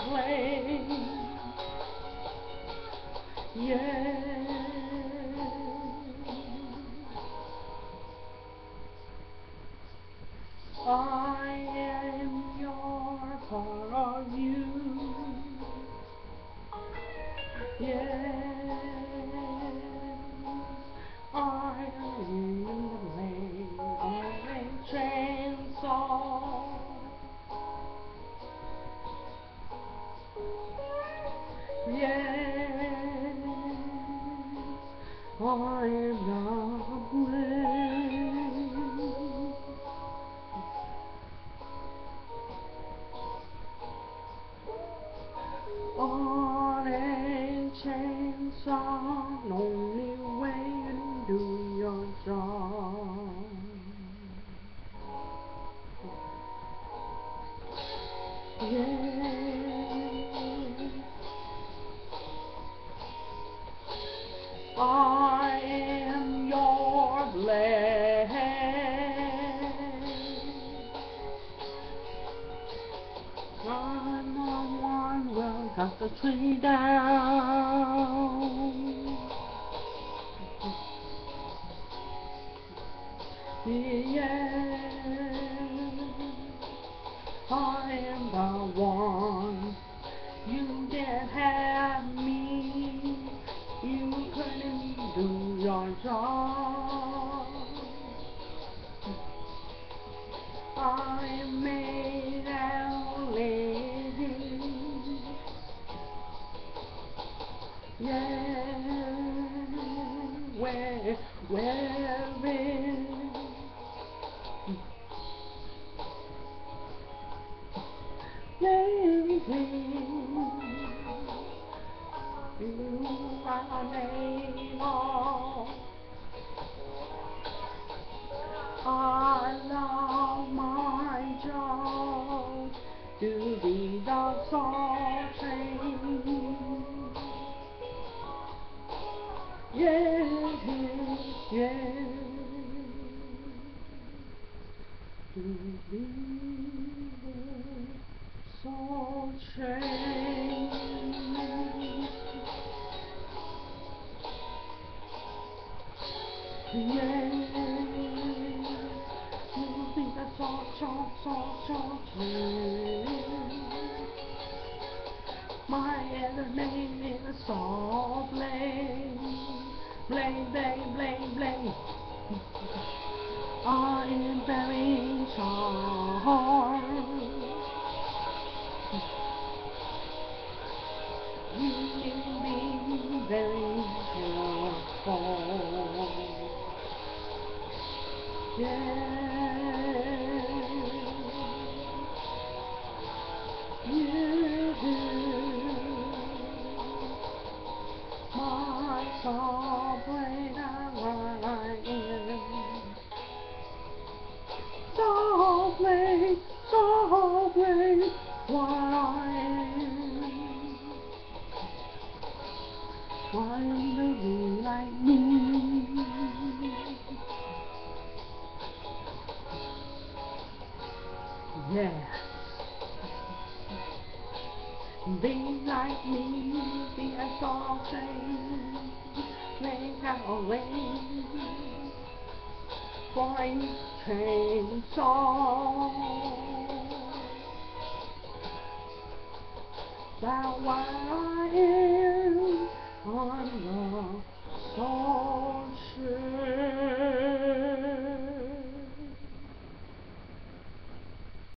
flame. Yeah, I am your part of you. Yeah, I am the flame of a chainsaw. Yes, I am the flame. On a chainsaw, only way to do your job. Yeah. I am your blade. I'm the one who cut the tree down. Yeah, I am the one. You can't have me. You couldn't do your job. I made a lady. Yeah, where is lady? You are made of. I love my job to be the Claw Chainsaw. Yeah, yeah, to be the Claw Chainsaw. Yeah, to be the Claw Chainsaw. My enemy is a saw blade, blade, blade, blade, blade. I am very sharp. You need me very careful. Yeah, you do. My saw blade, what I am. Saw blade, what I am. Why do you like me? Yeah. Be like me, be a saw chain, make a way for a chainsaw. That's what I am.